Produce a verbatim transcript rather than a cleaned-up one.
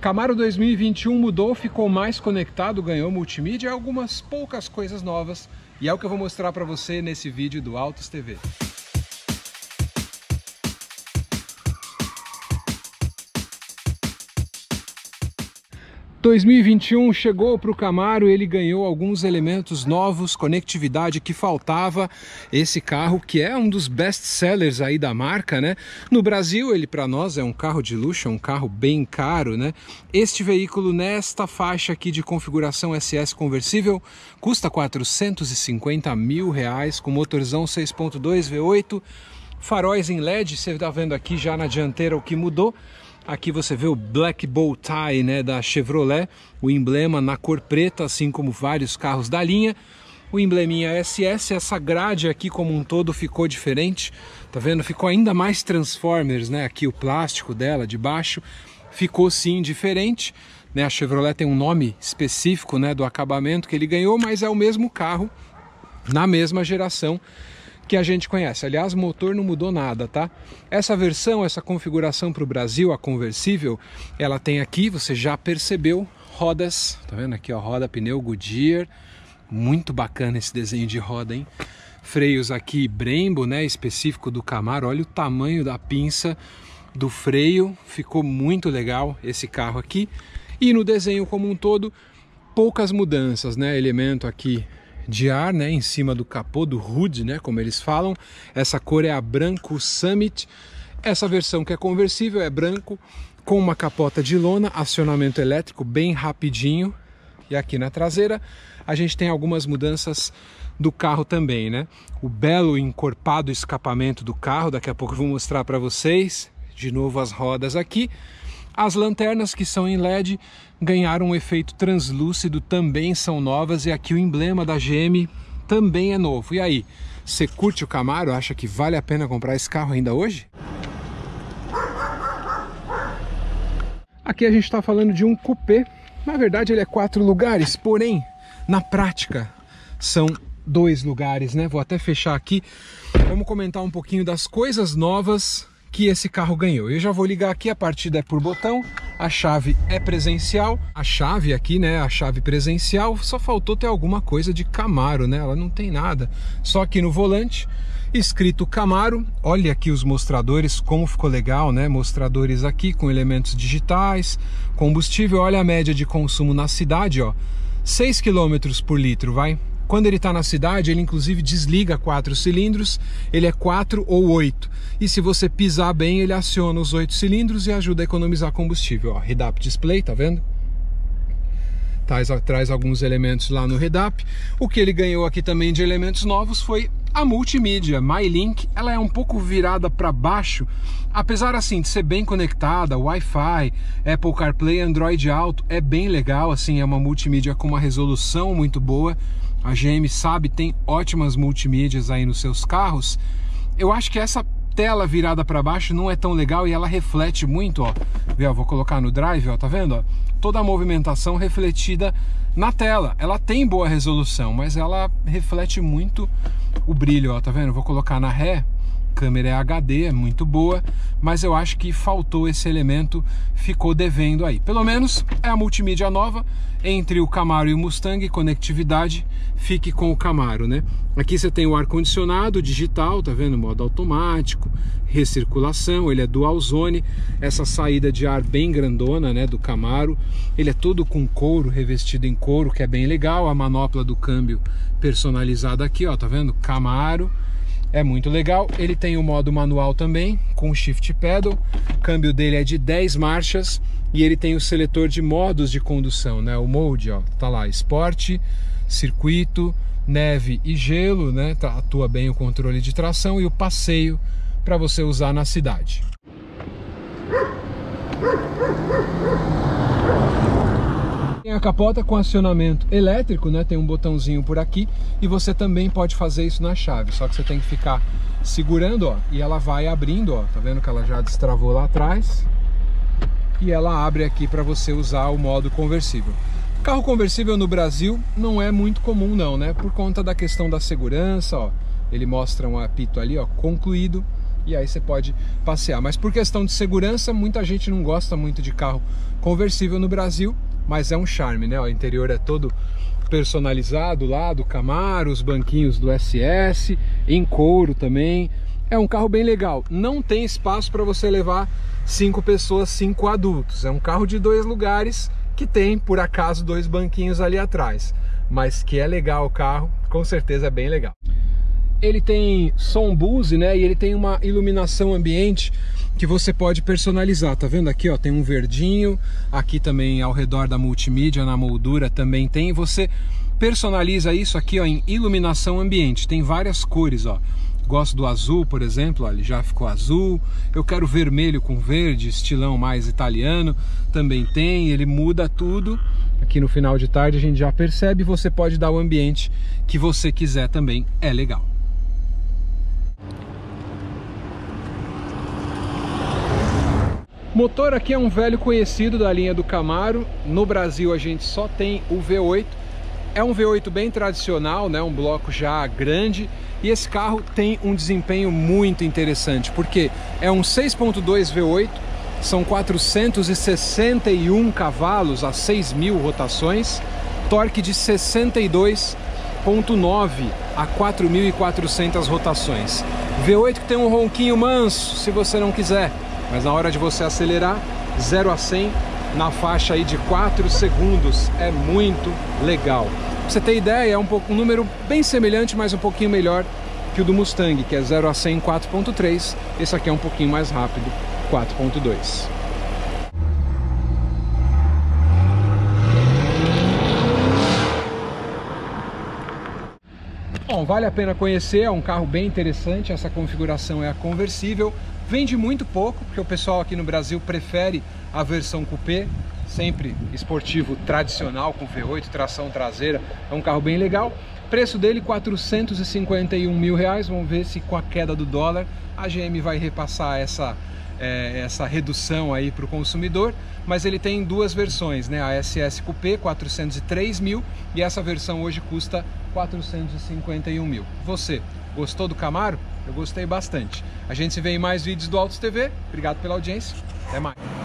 Camaro dois mil e vinte e um mudou, ficou mais conectado, ganhou multimídia e algumas poucas coisas novas. E é o que eu vou mostrar para você nesse vídeo do Autos T V. dois mil e vinte e um chegou para o Camaro, ele ganhou alguns elementos novos, conectividade que faltava. Esse carro que é um dos best-sellers aí da marca, né? No Brasil, ele para nós é um carro de luxo, é um carro bem caro, né? Este veículo nesta faixa aqui de configuração S S conversível custa quatrocentos e cinquenta mil reais, com motorzão seis ponto dois V oito, faróis em L E D. Você está vendo aqui já na dianteira o que mudou. Aqui você vê o Black Bow Tie, né, da Chevrolet, o emblema na cor preta, assim como vários carros da linha. O embleminha S S, essa grade aqui como um todo ficou diferente, tá vendo? Ficou ainda mais Transformers, né? Aqui o plástico dela de baixo ficou sim diferente, né? A Chevrolet tem um nome específico, né, do acabamento que ele ganhou, mas é o mesmo carro na mesma geração que a gente conhece. Aliás, o motor não mudou nada, tá? Essa versão, essa configuração para o Brasil, a conversível, ela tem aqui, você já percebeu, rodas, tá vendo aqui, ó, roda, pneu Goodyear, muito bacana esse desenho de roda, hein? Freios aqui Brembo, né, específico do Camaro, olha o tamanho da pinça do freio, ficou muito legal esse carro aqui. E no desenho como um todo, poucas mudanças, né? Elemento aqui de ar, né, em cima do capô, do hood, né, como eles falam. Essa cor é a Branco Summit. Essa versão que é conversível é branco, com uma capota de lona, acionamento elétrico bem rapidinho. E aqui na traseira a gente tem algumas mudanças do carro também, né? O belo encorpado escapamento do carro, daqui a pouco eu vou mostrar para vocês. De novo as rodas aqui. As lanternas, que são em L E D, ganharam um efeito translúcido, também são novas, e aqui o emblema da G M também é novo. E aí, você curte o Camaro? Acha que vale a pena comprar esse carro ainda hoje? Aqui a gente está falando de um coupé. Na verdade ele é quatro lugares, porém, na prática, são dois lugares, né? Vou até fechar aqui. Vamos comentar um pouquinho das coisas novas que esse carro ganhou. Eu já vou ligar aqui, a partida é por botão, a chave é presencial, a chave aqui, né, a chave presencial, só faltou ter alguma coisa de Camaro, né, ela não tem nada, só aqui no volante, escrito Camaro. Olha aqui os mostradores, como ficou legal, né, mostradores aqui com elementos digitais, combustível, olha a média de consumo na cidade, ó, seis quilômetros por litro, vai. Quando ele está na cidade, ele inclusive desliga quatro cilindros, ele é quatro ou oito. E se você pisar bem, ele aciona os oito cilindros e ajuda a economizar combustível. Ó, Head-Up Display, tá vendo? Traz, traz alguns elementos lá no Head-Up. O que ele ganhou aqui também de elementos novos foi a multimídia MyLink. Ela é um pouco virada para baixo, apesar assim de ser bem conectada, Wi-Fi, Apple CarPlay, Android Auto, é bem legal, assim, é uma multimídia com uma resolução muito boa. A G M sabe, tem ótimas multimídias aí nos seus carros. Eu acho que essa tela virada para baixo não é tão legal e ela reflete muito, ó. Vê, ó, vou colocar no Drive, ó, tá vendo, ó? Toda a movimentação refletida na tela. Ela tem boa resolução, mas ela reflete muito o brilho, ó, tá vendo? Vou colocar na ré. Câmera é H D, é muito boa, mas eu acho que faltou esse elemento, ficou devendo aí. Pelo menos é a multimídia nova, entre o Camaro e o Mustang, conectividade, fique com o Camaro, né? Aqui você tem o ar-condicionado digital, tá vendo? Modo automático, recirculação, ele é dual zone, essa saída de ar bem grandona, né, do Camaro. Ele é todo com couro, revestido em couro, que é bem legal. A manopla do câmbio personalizada aqui, ó, tá vendo? Camaro. É muito legal. Ele tem o modo manual também, com shift pedal. O câmbio dele é de dez marchas e ele tem o seletor de modos de condução, né? O mode, ó, tá lá, esporte, circuito, neve e gelo, né? Tá, atua bem o controle de tração e o passeio para você usar na cidade. Tem a capota com acionamento elétrico, né? Tem um botãozinho por aqui e você também pode fazer isso na chave, só que você tem que ficar segurando, ó, e ela vai abrindo, ó, tá vendo que ela já destravou lá atrás e ela abre aqui para você usar o modo conversível. Carro conversível no Brasil não é muito comum não, né? Por conta da questão da segurança, ó, ele mostra um apito ali, ó, concluído. e aí você pode passear. Mas por questão de segurança, muita gente não gosta muito de carro conversível no Brasil, mas é um charme, né? O interior é todo personalizado lá do Camaro, os banquinhos do S S, em couro também. É um carro bem legal. Não tem espaço para você levar cinco pessoas, cinco adultos. É um carro de dois lugares que tem, por acaso, dois banquinhos ali atrás. Mas que é legal o carro, com certeza é bem legal. Ele tem som Bose, né? E ele tem uma iluminação ambiente que você pode personalizar. Tá vendo aqui, ó? Tem um verdinho. Aqui também ao redor da multimídia, na moldura também tem. Você personaliza isso aqui, ó, em iluminação ambiente. Tem várias cores, ó. Gosto do azul, por exemplo, ó, ele já ficou azul. Eu quero vermelho com verde, estilão mais italiano, também tem. Ele muda tudo. Aqui no final de tarde a gente já percebe. Você pode dar o ambiente que você quiser também, é legal. Motor aqui é um velho conhecido da linha do Camaro. No Brasil a gente só tem o V oito. É um V oito bem tradicional, né? Um bloco já grande. E esse carro tem um desempenho muito interessante, porque é um seis ponto dois V oito, são quatrocentos e sessenta e um cavalos a seis mil rotações, torque de sessenta e dois ponto nove a quatro mil e quatrocentas rotações. V oito que tem um ronquinho manso, se você não quiser, mas na hora de você acelerar, zero a cem na faixa aí de quatro segundos, é muito legal. Pra você ter ideia, é um, pouco, um número bem semelhante, mas um pouquinho melhor que o do Mustang, que é zero a cem em quatro ponto três. Esse aqui é um pouquinho mais rápido, quatro ponto dois. Bom, vale a pena conhecer, é um carro bem interessante. Essa configuração é a conversível. Vende muito pouco, porque o pessoal aqui no Brasil prefere a versão coupé, sempre esportivo tradicional, com V oito, tração traseira. É um carro bem legal. Preço dele quatrocentos e cinquenta e um mil reais. Vamos ver se com a queda do dólar a G M vai repassar essa, é, essa redução aí para o consumidor. Mas ele tem duas versões, né? A S S Coupé, quatrocentos e três mil, e essa versão hoje custa quatrocentos e cinquenta e um mil. Você gostou do Camaro? Eu gostei bastante. A gente se vê em mais vídeos do Autos T V. Obrigado pela audiência. Até mais.